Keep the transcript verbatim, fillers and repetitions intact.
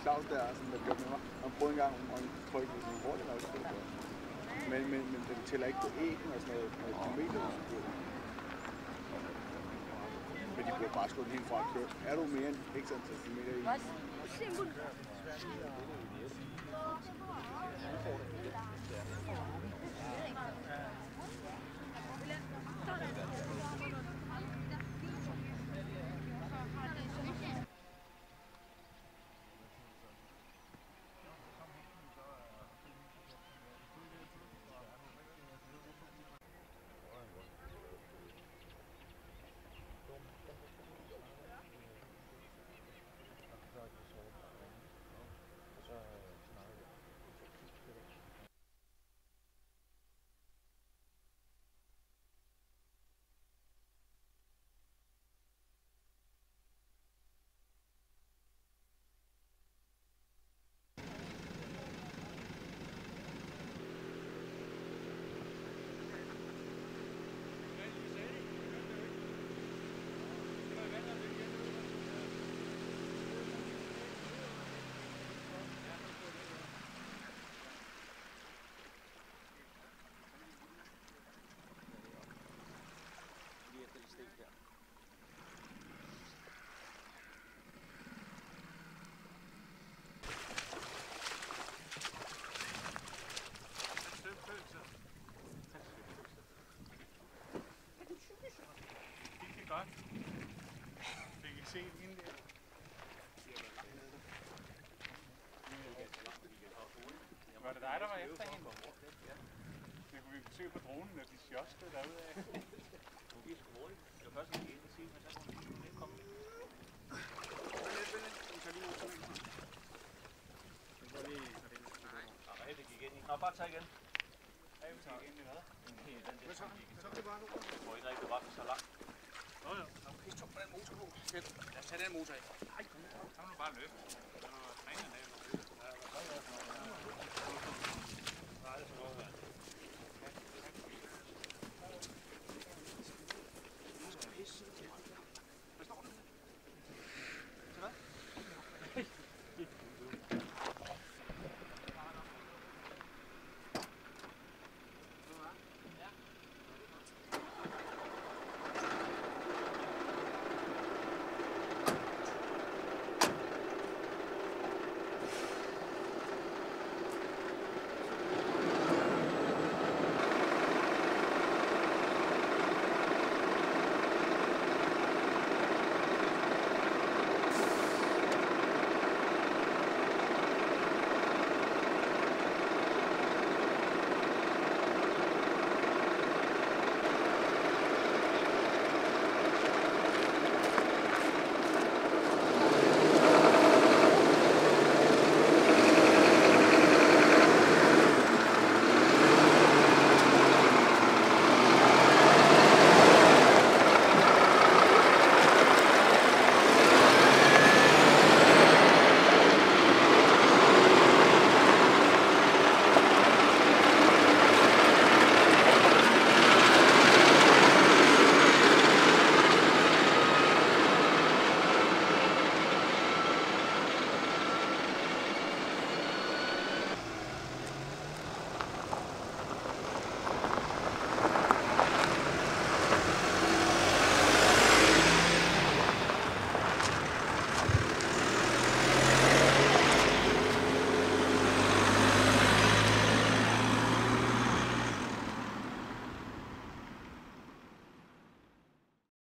Claus der, sådan, der gjorde med mig. Han prøvede engang at trykke sådan hurtigt nok. Men, men, men den tæller ikke på æggen og sådan noget, noget kilometer. Men de burde bare slå den helt fra at køre. Er du mere end x antal kilometer i? Godt. Fik I set hende der? Var det dig, der var efter hende? Det kunne vi se på dronen, at de sjoskede derudad. Hun gik så hurtigt. Det var først, at vi gik ind og sige, men så kunne hun ikke komme. Nej, det gik ind i. Nå, bare tag igen. Ja, vi tager ind i hvad? Den der, som gik. Jeg tror ikke rigtig, det var så langt. Nå ja. Okay, stop på den motor på. Fedt. Lad os tage den motor af. Nej, kom nu bare løb.